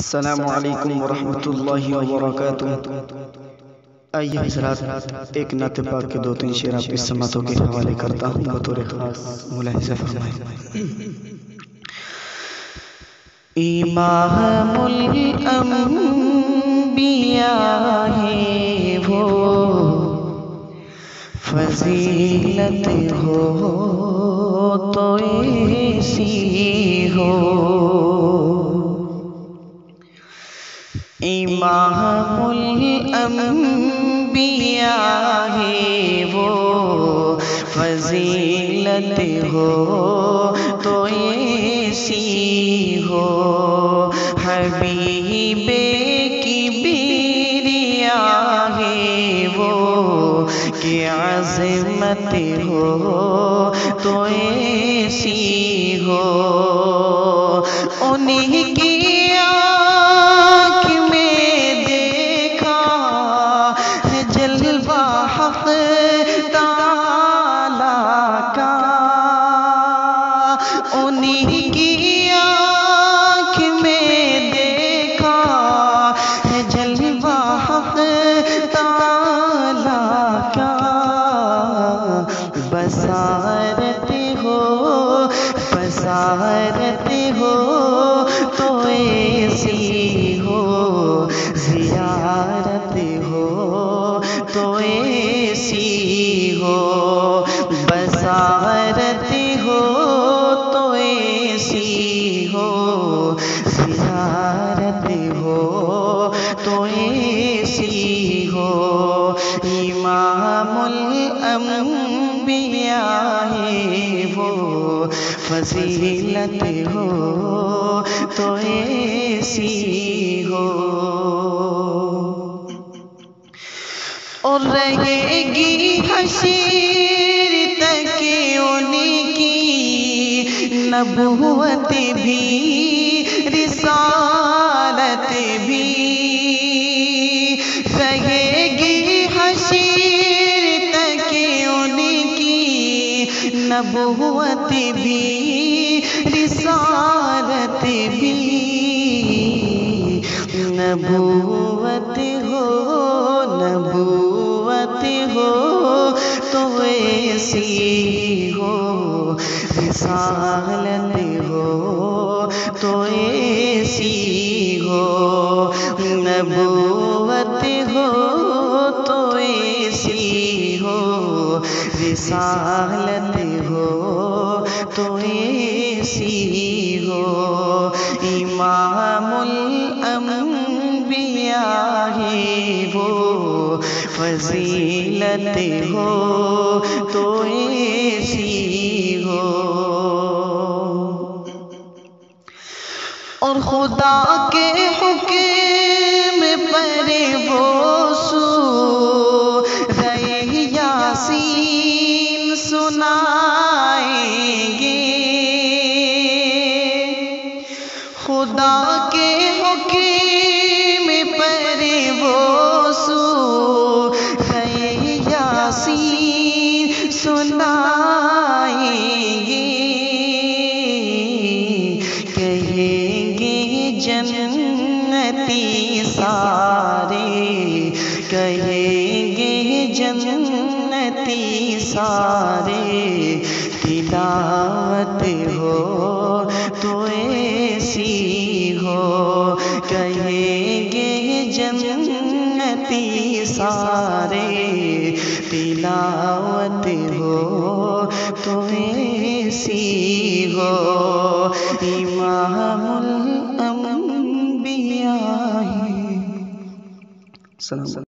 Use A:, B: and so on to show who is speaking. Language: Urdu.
A: السلام علیکم ورحمۃ اللہ وبرکاتہ۔ آئیے حضرات ایک نعت پاک کے دو تین شعر آپ کی سماعتوں کے حوالے کرتا ہوں، بطور خاص ملاحظہ فرمائیں۔ امام الانبیاء ہے وہ، فضیلت ہو تو ایسی ہو۔ امام الانبیاء ہے وہ، فضیلت ہو تو ایسی ہو۔ حبیب کبریا ہے وہ، کہ عظمت ہو تو ایسی ہو۔ انہیں کی حق تعالیٰ کا، انہی کی آنکھ میں دیکھا ہے جلوہ حق تعالیٰ کا۔ بصارت ہو تو ایسی ہو، زیارت ہو تو ایسی ہو۔ بصارت ہو تو ایسی ہو، زیارت ہو تو ایسی ہو۔ امام الانبیاء ہے وہ، فضیلت ہو تو ایسی ہو۔ اور رہے گی حشر تک انہی کی نبوت بھی، رسالت بھی۔ رہے گی حشر تک انہی کی نبوت بھی، رسالت بھی۔ نبوت ہو تو ایسی ہو، رسالت ہو تو ایسی ہو۔ نبوت ہو تو ایسی ہو، رسالت ہو تو ایسی ہو۔ امام الانبیاء ہے وہ، فضیلت ہو تو ایسی ہو۔ اور خدا کے حکم پر وہ سورہ یاسین سنائیں گے۔ خدا کے حکم پر وہ سورہ یاسین سنائیں گے۔ کہیں گے جنتی سارے، کہیں گے جنتی سارے، تلاوت ہو تو ایسی ہو۔ کہیں گے جنتی سارے، تلاوت ہو تو ایسی ہو۔ امام الانبیاء ہے۔